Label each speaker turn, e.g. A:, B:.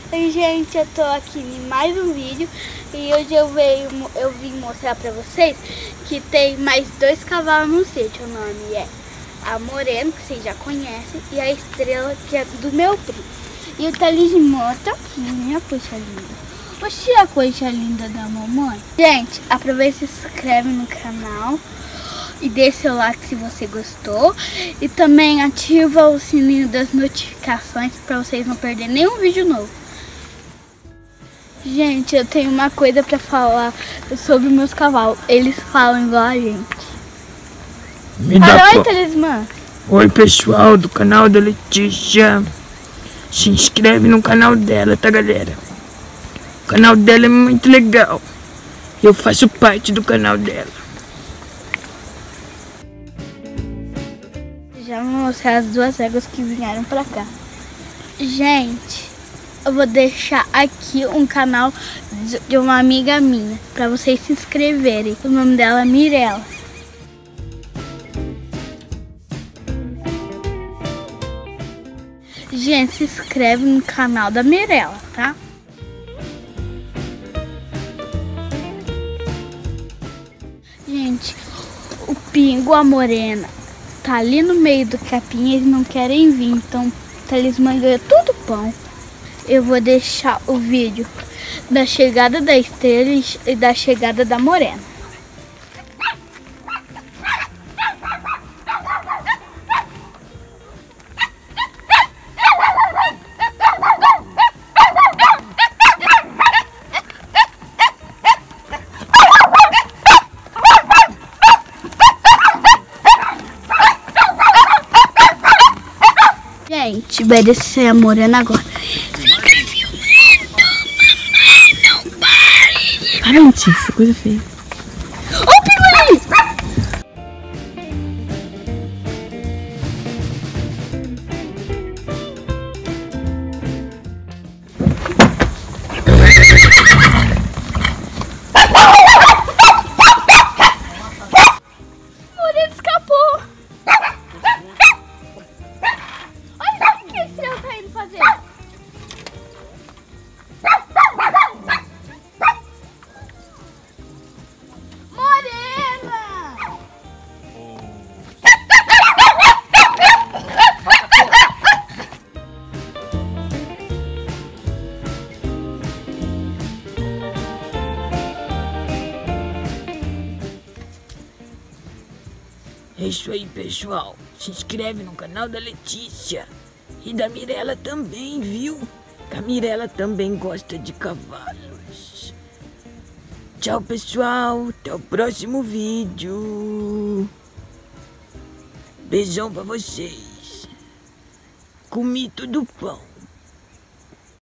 A: Oi gente, eu tô aqui em mais um vídeo e hoje eu vim mostrar pra vocês que tem mais 2 cavalos no sítio. O nome é a Morena, que vocês já conhecem, e a Estrela, que é do meu primo. E o talismã tá aqui, minha coisa linda. Oxi, a coisa linda da mamãe. Gente, aproveita e se inscreve no canal e deixa seu like se você gostou. E também ativa o sininho das notificações para vocês não perderem nenhum vídeo novo. Gente, eu tenho uma coisa para falar sobre meus cavalos. Eles falam igual a gente. Oi, talismã.
B: Oi, pessoal do canal da Letícia. Se inscreve no canal dela, tá, galera? O canal dela é muito legal. Eu faço parte do canal dela.
A: Já vou mostrar as 2 éguas que vieram pra cá. Gente, eu vou deixar aqui um canal de uma amiga minha pra vocês se inscreverem. O nome dela é Mirella. Gente, se inscreve no canal da Mirella, tá? Gente, o Pingo, a Morena, tá ali no meio do capim, eles não querem vir, então o talismã ganha tudo pão. Eu vou deixar o vídeo da chegada da Estrela e da chegada da Morena. Gente, vai descer a Morena agora. Fica filmando, mamãe, não pare.
B: Para, Letícia, coisa feia.
A: Ô, Pinguim! Morena escapou. Fazer. Morena!
B: É isso aí, pessoal. Se inscreve no canal da Letícia. E da Mirella também, viu? Que a Mirella também gosta de cavalos. Tchau, pessoal. Até o próximo vídeo. Beijão pra vocês. Comi tudo pão.